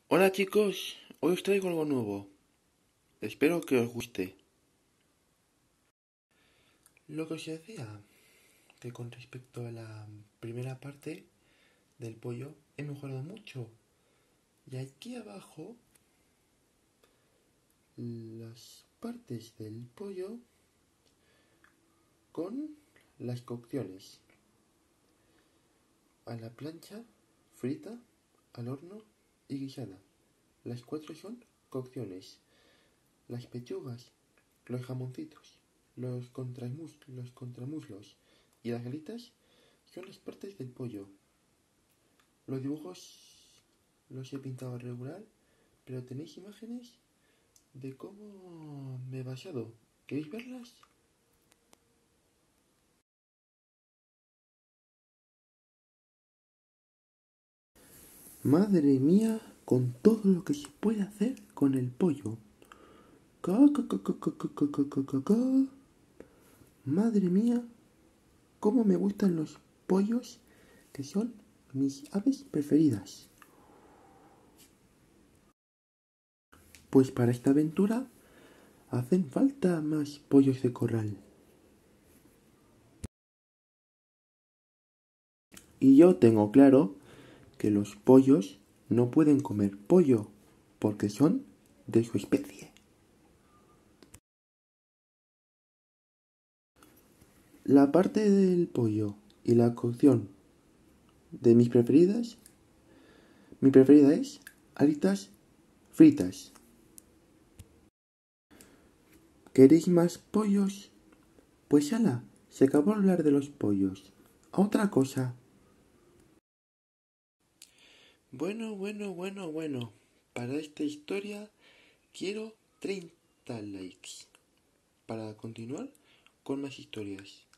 Hola chicos, hoy os traigo algo nuevo. Espero que os guste. Lo que os decía, que con respecto a la primera parte del pollo he mejorado mucho. Y aquí abajo, las partes del pollo con las cocciones. A la plancha, frita, al horno y guisada. Las cuatro son cocciones. Las pechugas, los jamoncitos, los contramuslos y las alitas son las partes del pollo. Los dibujos los he pintado regular, pero tenéis imágenes de cómo me he basado. ¿Queréis verlas? Madre mía, con todo lo que se puede hacer con el pollo. Ca, ca, ca, ca, ca, ca, ca, ca, ca, ca. Madre mía, cómo me gustan los pollos, que son mis aves preferidas. Pues para esta aventura hacen falta más pollos de corral. Y yo tengo claro que los pollos no pueden comer pollo porque son de su especie. La parte del pollo y la cocción de mis preferidas, mi preferida es alitas fritas. ¿Queréis más pollos? Pues ala, se acabó de hablar de los pollos. A otra cosa. Bueno. Para esta historia quiero 30 likes para continuar con más historias.